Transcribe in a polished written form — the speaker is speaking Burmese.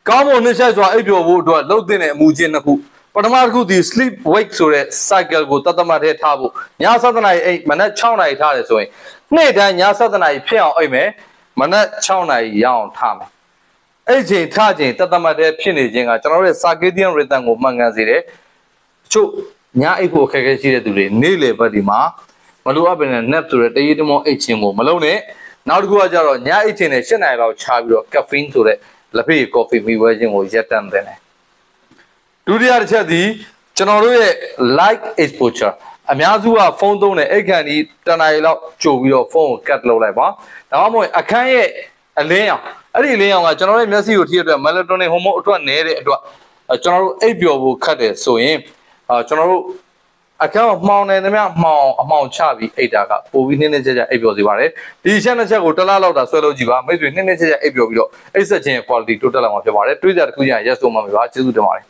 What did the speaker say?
ကောင်းမွန်နှိမ့်ဆက်စွာအိပ်ပျော်ဖို့အတွက်လှုပ်တဲ့အမူအကျင့်နှစ်ခုပထမတစ်ခုဒီ sleep wake ဆိုတဲ့ cycle ကိုတတ်တမတ်ထဲထားဖို့ည7 နာရီအိပ်မနက်6 နာရီထားတယ်ဆိုရင်နေ့တိုင်းည7 နာရီဖြစ်အောင်အိပ်မယ်မနက်6 နာရီရအောင်ထားမယ်အဲ့ချိန်ထားချိန်တတ်တမတ်ထဲဖြစ်နေခြင်းကကျွန်တော်တို့ရဲ့ circadian rhythm ကိုမှန်ကန်စေတယ်ချို့ညအိပ်ဖို့အခက်အခဲရှိတဲ့သူတွေနေ့လယ်ဘက်ဒီမှာမလိုအပ်ပဲနဲ့ nap ဆိုတဲ့တရေတမောအိပ်ခြင်းကိုမလုပ်နဲ့နောက်တစ်ခုကကြတော့ညအိပ်ခြင်းနဲ့7 နာရီလောက်ခြားပြီးတော့ caffeine ဆိုတဲ့လက်ဖက်ရည် coffee မိဝဲခြင်းကိုရပ်တန့်တယ်ဒုတိယတစ်ချက်ဒီကျွန်တော်တို့ရဲ့ light exposure အများစုကဖုန်းသုံးတဲ့အိတ်ခန့်ဒီတနားရီလောက်ကြိုပြီးတော့ဖုန်းကို cut လုပ်လိုက်ပါဒါမှမဟုတ်အခန်းရဲ့အလင်းရောင်အဲ့ဒီအလင်းရောင်ကကျွန်တော်ရဲ့မျက်စိကိုထိရတဲ့ melatonin hormone အတွက်နေတဲ့အတွက်ကျွန်တော်တို့အိပ်ပျော်ဖို့ခတ်တယ်ဆိုရင်ကျွန်တော်တို့အခန်းမှောင်နေသမျှမှောင်အမှောင်ချပြီးအိတ်တာကပိုပြီးနှင်းနှင်းချက်ချက်အိပ်ပျော်စေပါတယ်ဒီချက်နှစ်ချက်ကိုတစ်လားလောက်တာဆွဲလို့ကြည့်ပါမိတ်ဆွေနှင်းနှင်းချက်ချက်အိပ်ပျော်ပြီးတော့အိပ်ဆက်ခြင်းရဲ့ quality တိုးတက်လာမှာဖြစ်ပါတယ်တွေးကြတစ်ခုချင်းရက်ဆုံးမှမပါကျေးဇူးတင်ပါတယ်